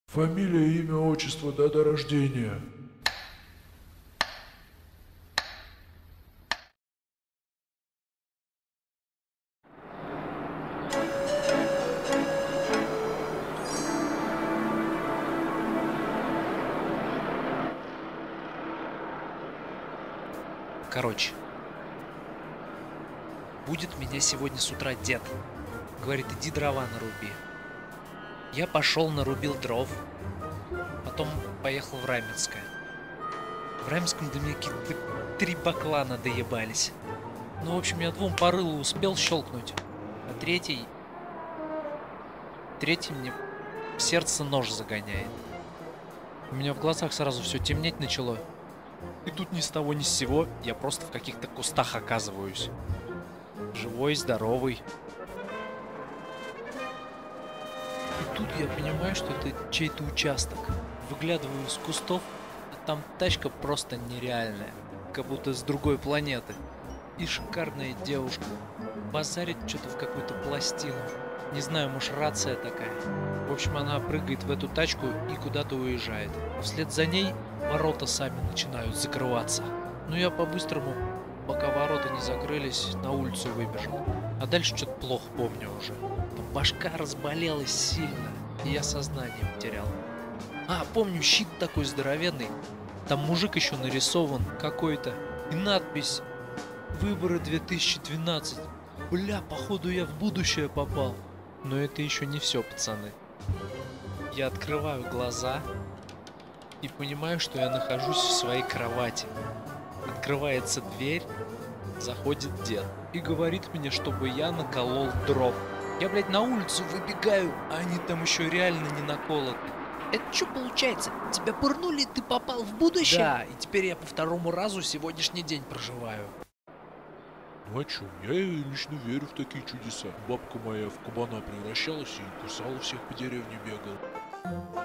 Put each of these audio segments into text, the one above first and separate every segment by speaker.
Speaker 1: Фамилия, имя, отчество, дата рождения.
Speaker 2: Короче, будет меня сегодня с утра дед. Говорит, иди дрова наруби. Я пошел, нарубил дров. Потом поехал в Раменское. В Раменском до меня какие-то 3 баклана доебались. Ну, в общем, я 2 по рылу успел щелкнуть. А третий мне в сердце нож загоняет. У меня в глазах сразу все темнеть начало. И тут ни с того ни с сего я просто в каких-то кустах оказываюсь. Живой, здоровый. И тут я понимаю, что это чей-то участок. Выглядываю из кустов, а там тачка просто нереальная. Как будто с другой планеты. И шикарная девушка. Базарит что-то в какую-то пластину. Не знаю, может, рация такая. В общем, она прыгает в эту тачку и куда-то уезжает. А вслед за ней ворота сами начинают закрываться. Но я по-быстрому, пока ворота не закрылись, на улицу выбежал. А дальше что-то плохо помню уже. Там башка разболелась сильно, и я сознание потерял. А, помню, щит такой здоровенный. Там мужик еще нарисован какой-то. И надпись «Выборы 2012». Бля, походу я в будущее попал. Но это еще не все, пацаны. Я открываю глаза и понимаю, что я нахожусь в своей кровати. Открывается дверь, заходит дед и говорит мне, чтобы я наколол дров. Я, блядь, на улицу выбегаю, а они там еще реально не наколоты.
Speaker 3: Это что получается? Тебя пырнули, ты попал в будущее?
Speaker 2: Да, и теперь я по 2-му разу сегодняшний день проживаю.
Speaker 1: Ну а чё, я лично верю в такие чудеса. Бабка моя в кабана превращалась и кусала всех по деревне бегала.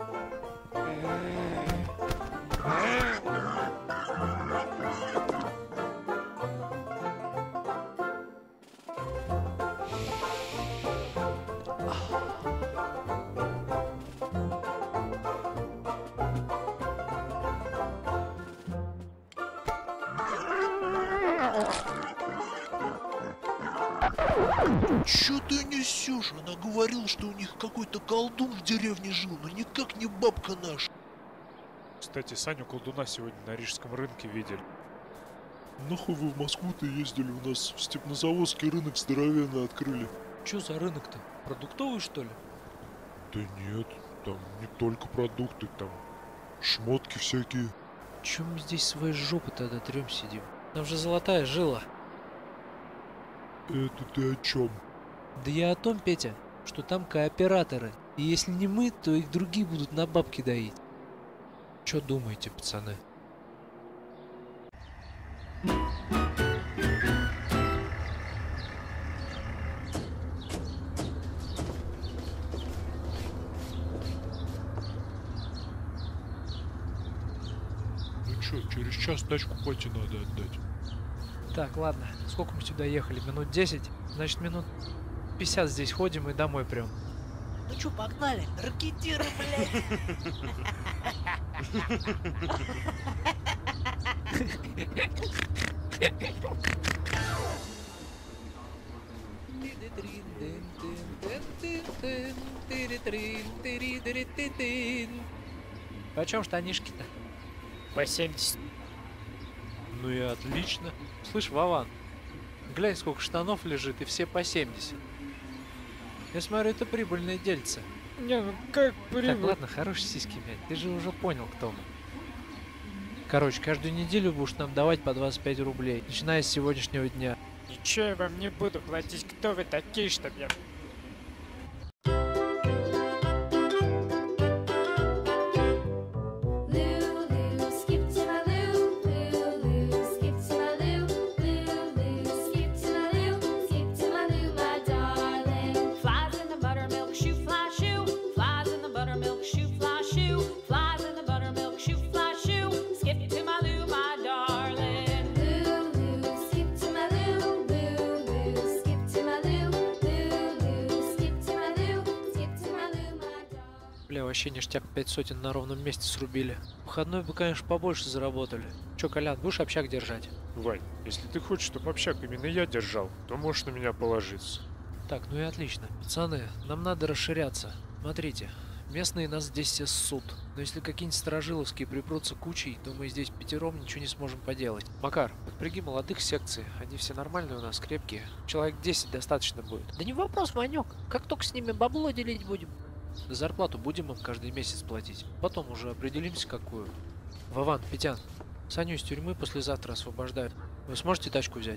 Speaker 4: Чё ты несешь? Она говорила, что у них какой-то колдун в деревне жил, но никак не бабка наша.
Speaker 5: Кстати, Саню колдуна сегодня на Рижском рынке видели.
Speaker 1: Нахуй вы в Москву-то ездили, у нас в Степнозаводске рынок здоровенный открыли.
Speaker 2: Чё за рынок-то? Продуктовый, что ли?
Speaker 1: Да нет, там не только продукты, там шмотки всякие.
Speaker 2: Чё мы здесь своей жопы тогда трём сидим? Там же золотая жила.
Speaker 1: Это ты о чем?
Speaker 2: Да я о том, Петя, что там кооператоры. И если не мы, то их другие будут на бабки доить. Чё думаете, пацаны?
Speaker 1: Ну чё, через час тачку пати надо отдать.
Speaker 2: Так, ладно. Сколько мы сюда ехали? Минут 10? Значит, минут 50 здесь ходим и домой прям.
Speaker 3: Ну чё, погнали? Ракетиры, блядь!
Speaker 2: Почем штанишки-то?
Speaker 5: По 70.
Speaker 2: Ну и отлично. Слышь, Вован, глянь, сколько штанов лежит, и все по 70. Я смотрю, это прибыльное дельце.
Speaker 5: Не, ну как
Speaker 2: Так,
Speaker 5: прибыль?
Speaker 2: ладно, хорош сиськи мять, ты же уже понял, кто мы. Короче, каждую неделю будешь нам давать по 25 рублей, начиная с сегодняшнего дня.
Speaker 5: Ничего я вам не буду платить. Кто вы такие, чтоб я...
Speaker 6: Lulu, skip to my loo, Lulu, skip to my loo, Lulu, skip to my loo, skip to my loo, my darling.
Speaker 7: Flies in the buttermilk shoe fly shoe. Flies in the buttermilk shoe fly shoe. Flies in the buttermilk shoe fly shoe. Skip to my loo, my darling.
Speaker 6: Lulu, skip to my loo, Lulu, skip to my loo, Lulu,
Speaker 2: вообще ништяк 5 сотен на ровном месте срубили. Выходной бы, конечно, побольше заработали. Чё, Колян, будешь общак держать?
Speaker 5: Вань, если ты хочешь, чтобы общак именно я держал, то можешь на меня положиться.
Speaker 2: Так, ну и отлично. Пацаны, нам надо расширяться. Смотрите, местные нас здесь все ссут. Но если какие-нибудь сторожиловские припрутся кучей, то мы здесь пятером ничего не сможем поделать. Макар, подпряги молодых секций. Они все нормальные у нас, крепкие. Человек 10 достаточно будет.
Speaker 3: Да не вопрос, Ванек. Как только с ними бабло делить будем.
Speaker 2: Да зарплату будем им каждый месяц платить. Потом уже определимся, какую. Вован, Петян, Саню из тюрьмы послезавтра освобождают. Вы сможете тачку взять?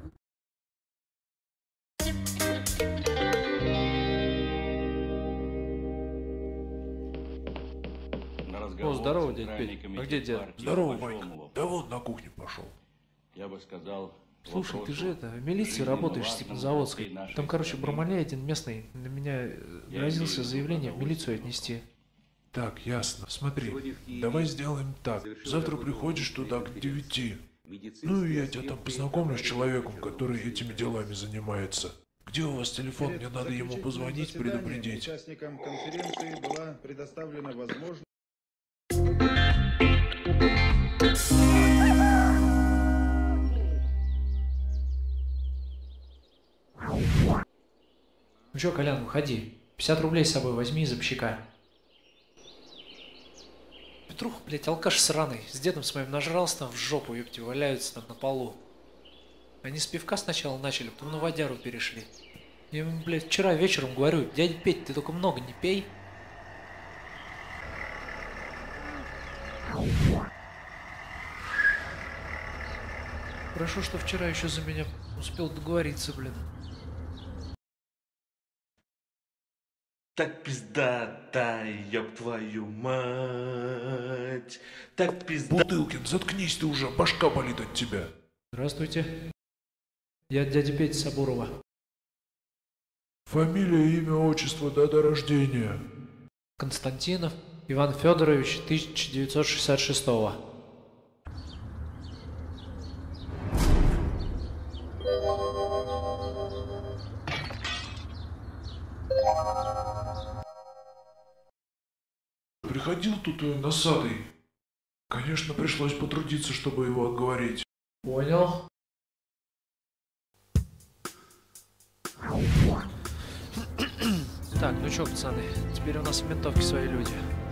Speaker 8: О, здорово, дядь Петь. А где дед?
Speaker 1: Здорово, Ванька. Да вон на кухне пошел.
Speaker 8: Я бы сказал...
Speaker 2: Слушай, ты же в милиции работаешь, Степнозаводской. Там, короче, Бармаля один местный на меня грозился заявление в милицию отнести.
Speaker 1: Так, ясно. Смотри, давай сделаем так. Завтра приходишь туда к 9. Ну и я тебя там познакомлю с человеком, который этими делами занимается. Где у вас телефон? Мне надо ему позвонить, предупредить.
Speaker 9: Участникам конференции была предоставлена возможность...
Speaker 2: Ну чё, Колян, выходи. 50 рублей с собой возьми из общака. Петруха, блядь, алкаш сраный. С дедом с моим нажрался там в жопу, ёпти, валяются там на полу. Они с пивка сначала начали, потом на водяру перешли. Я ему, блядь, вчера вечером говорю: дядя Петь, ты только много не пей. Хорошо, что вчера еще за меня успел договориться, блин.
Speaker 10: Так пиздата, ёб твою мать. Так пиздата.
Speaker 1: Бутылкин, заткнись ты уже, башка болит от тебя.
Speaker 2: Здравствуйте. Я дядя Петя Сабурова.
Speaker 1: Фамилия, имя, отчество, дата рождения.
Speaker 2: Константинов Иван Федорович, 1966.
Speaker 1: Приходил тут носатый. Конечно, пришлось потрудиться, чтобы его отговорить.
Speaker 2: Понял. Так, ну чё, пацаны, теперь у нас в ментовке свои люди.